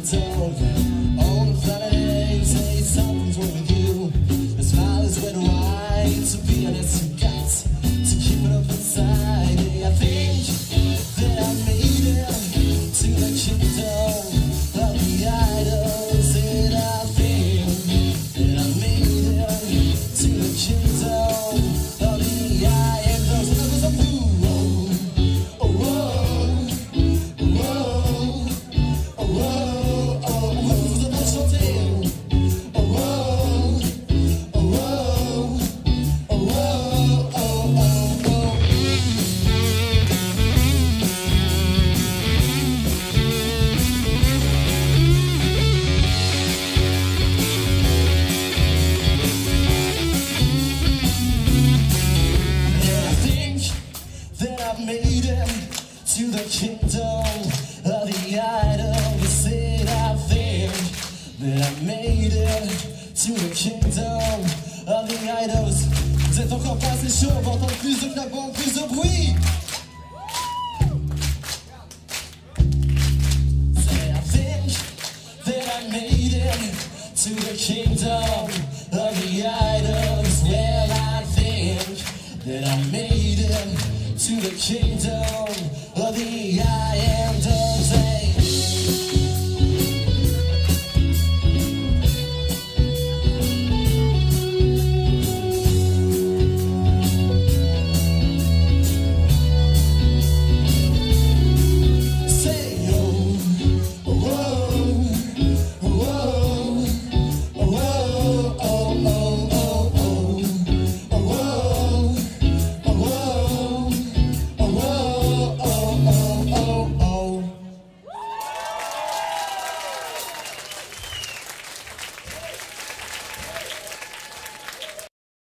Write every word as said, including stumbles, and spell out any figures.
dog. On the planet A, say something's wrong with you. The smile is red and white. To be honest, you got to keep it up inside. Yeah, I think that I made it to the kingdom of the idols. And I think that I made it to the kingdom of the idols. And I was a fool. Oh, whoa, whoa, oh, whoa, oh, who's the most of them? Oh, whoa, oh, whoa, oh, whoa, oh, oh, oh. And I think that I've made it to the kingdom of the idols. Said I think that I made it to the kingdom of the idols. Vous êtes encore pas assez chaud, on va entendre plus de claquements, plus de bruit. Say I think that I made it to the kingdom of the idols. Well, I think that I made it to the kingdom of the I am.